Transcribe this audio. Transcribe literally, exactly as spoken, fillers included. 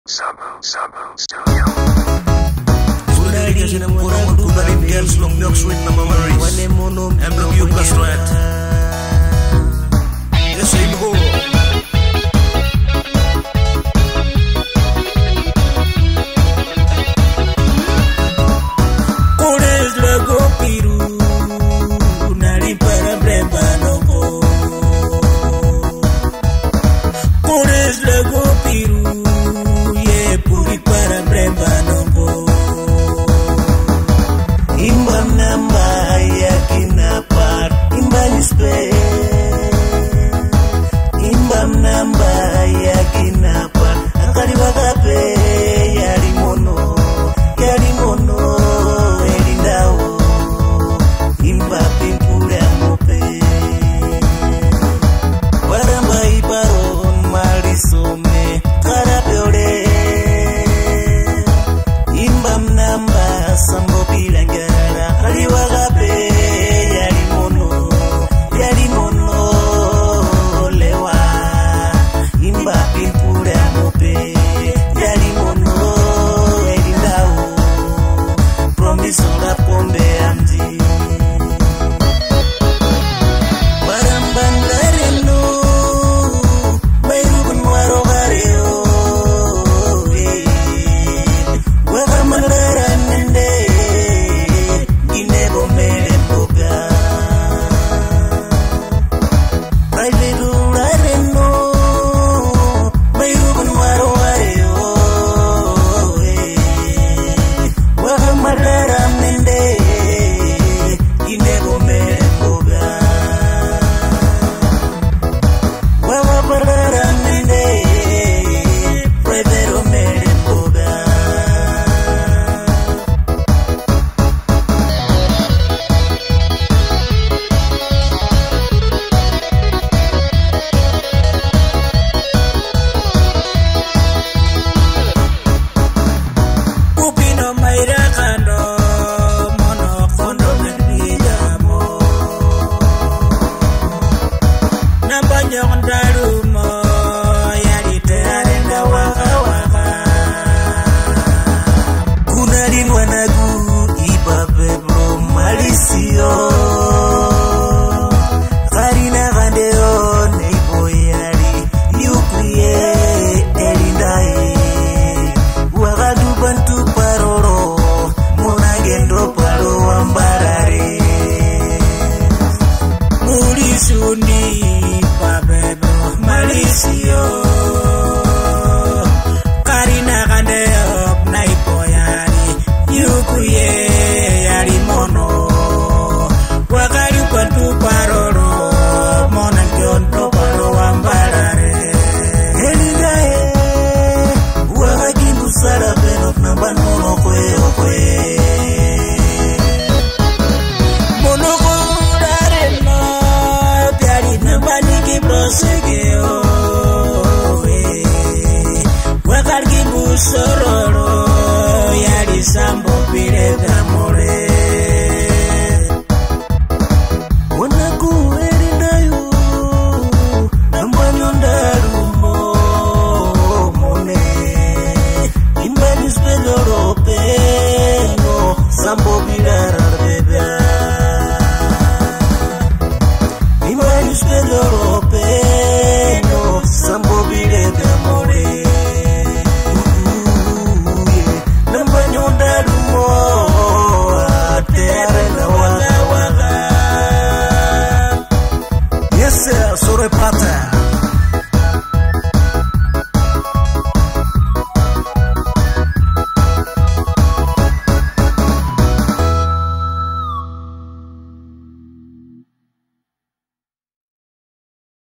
Sabo, Sabo Studio. Sudah dedication yang kurang menggunakan girls long dog sweet nama Maris. Emblem you plus red. Yes, say go. Kores lago piru, nari para breba nopo. Kores lago piru. Para breba nopo imbam namba yakinapar imbanispe imbam namba yakinapar akari wagape yari mono yari mono elindao imba pimpura mope baramba ibaron marisome karapeore namba sambo bilangara aliwagape yari mono yari mono lewa imba pimpura mope yari mono elindao promise la pombe amji barambangareno bayru kunwaro gareo sororo yari sambo pire gamore wanaku erindayo nambanyo ndarumo mone imbani spedoro pengo sambo pire